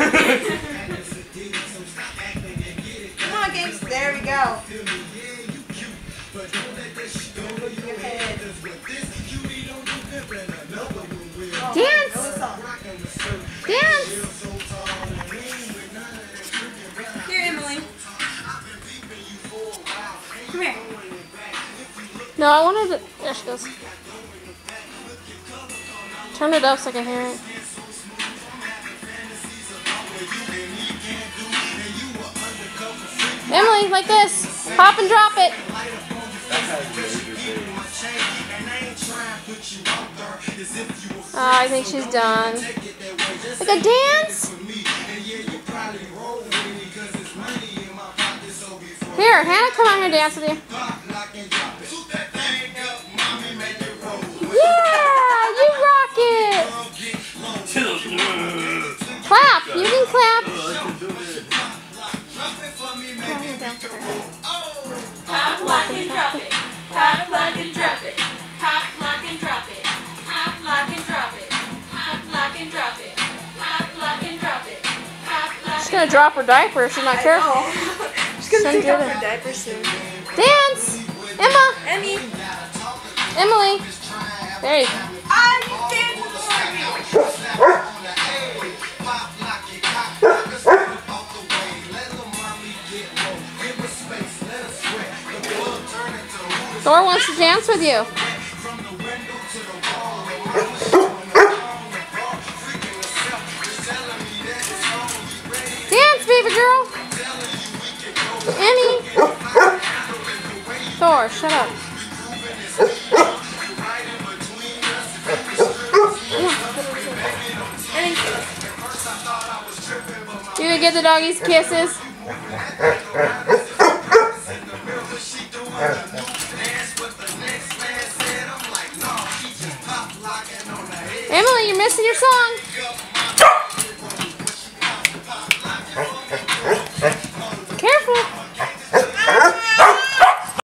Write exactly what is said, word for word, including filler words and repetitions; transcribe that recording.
Come on, Games. There we go. Dance! Dance! Here, Emily. Come here. No, I wanted to. There she goes. Turn it up so I can hear it. Emily, like this. Pop and drop it. Oh, I think she's done. Like a dance? Here, Hannah, come on here and dance with you. Yeah, you rock it. Clap, you can clap. Hop, lock, and drop it. Hop, lock, and drop it. Hop, lock, and drop it. Hop, lock, and drop it. Hop, lock, and drop it. Hop, lock, and drop it. Hop, lock. She's gonna drop her diaper if she's not careful. She's gonna Send take off it. her diaper soon. Dance! Emma! Emmy! Emily! There you go. I'm dancing for Thor wants to dance with you. Dance, baby girl! Emmy! Thor, shut up. You gonna give the doggies kisses? Emily, you're missing your song.